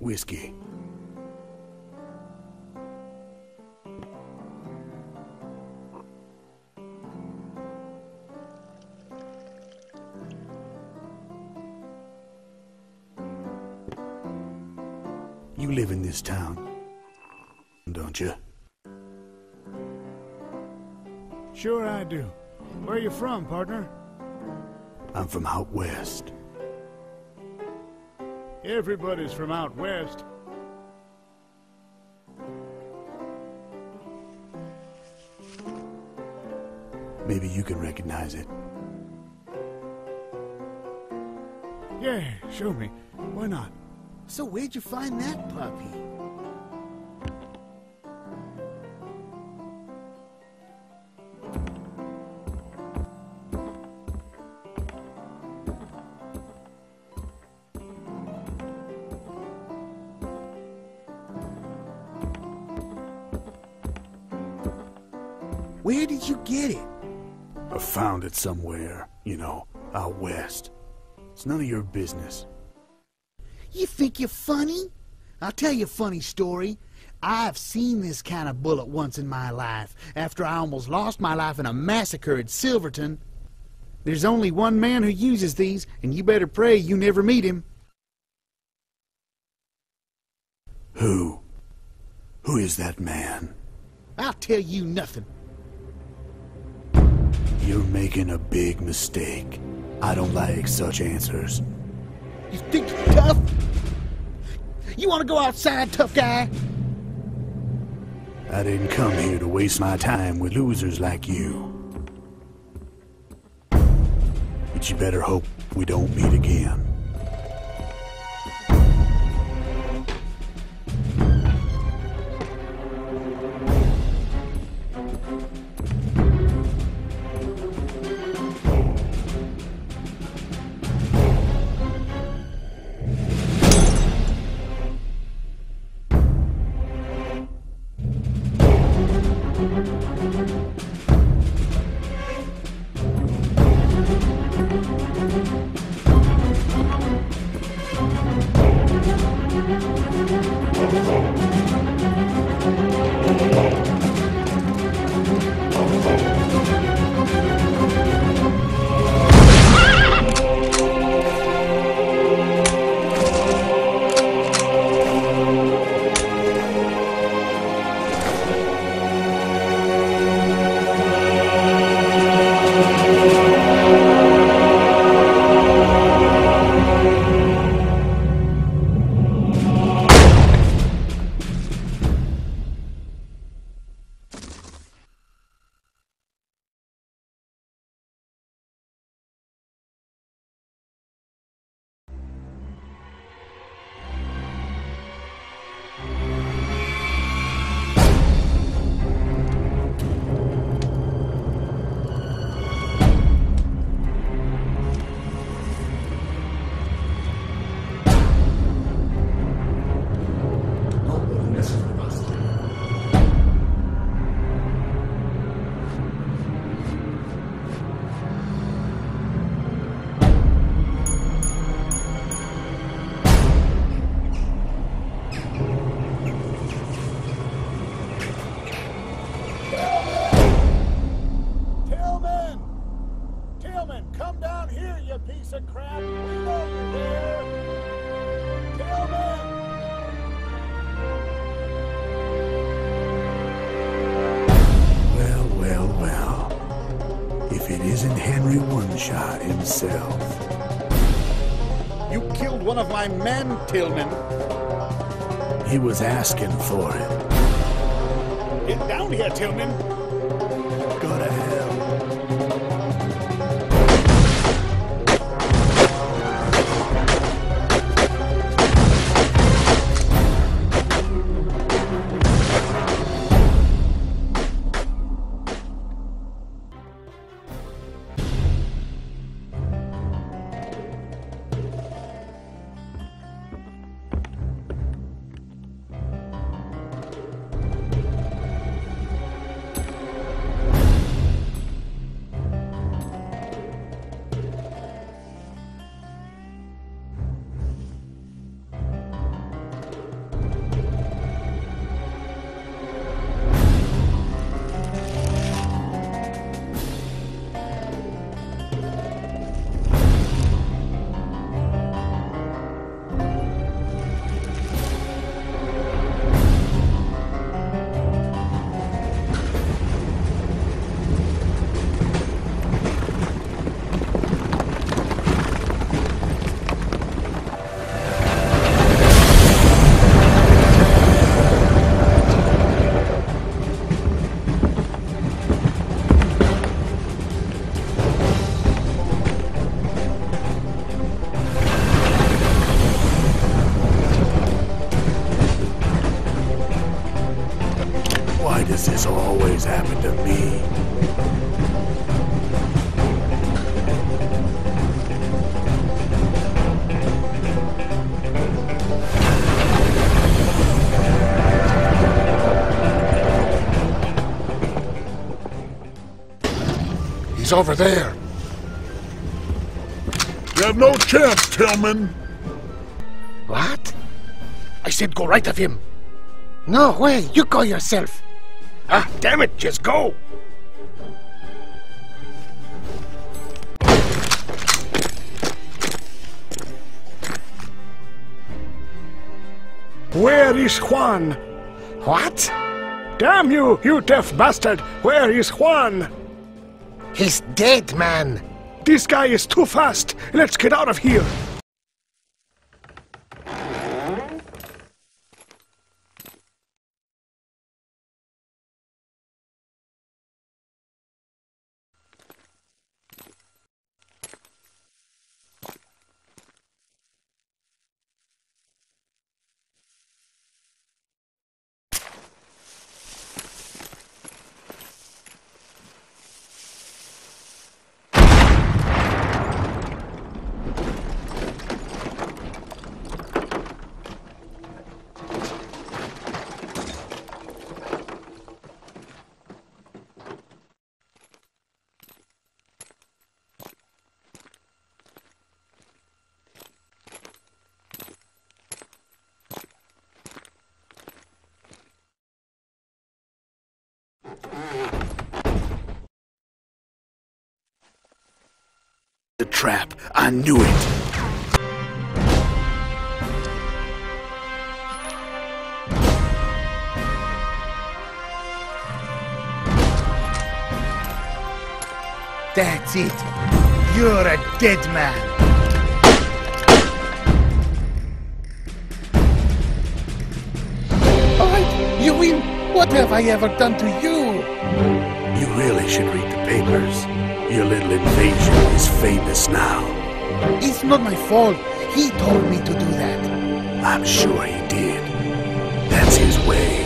whiskey. You live in this town, don't you? Sure I do. Where you from, partner? I'm from out west. Everybody's from out west. Maybe you can recognize it. Yeah, show me. Why not? So where'd you find that puppy? Where did you get it? I found it somewhere, you know, out west. It's none of your business. You think you're funny? I'll tell you a funny story. I've seen this kind of bullet once in my life, after I almost lost my life in a massacre at Silverton. There's only one man who uses these, and you better pray you never meet him. Who? Who is that man? I'll tell you nothing. You're making a big mistake. I don't like such answers. You think you're tough? You want to go outside, tough guy? I didn't come here to waste my time with losers like you. But you better hope we don't meet again. Come down here, you piece of crap! We know you're there! Tillman! Well, well, well. If it isn't Henry One-Shot himself. You killed one of my men, Tillman! He was asking for it. Get down here, Tillman! Go to hell. does this always happen to me? He's over there. You have no chance, Tillman. What? I said go right of him. No way, you go yourself. Ah, damn it, just go. Where is Juan? What? Damn you, you deaf bastard! Where is Juan? He's dead, man. This guy is too fast. Let's get out of here. The trap. I knew it. That's it. You're a dead man. All right, you win. What have I ever done to you? You really should read the papers. Your little invasion is famous now. It's not my fault. He told me to do that. I'm sure he did. That's his way.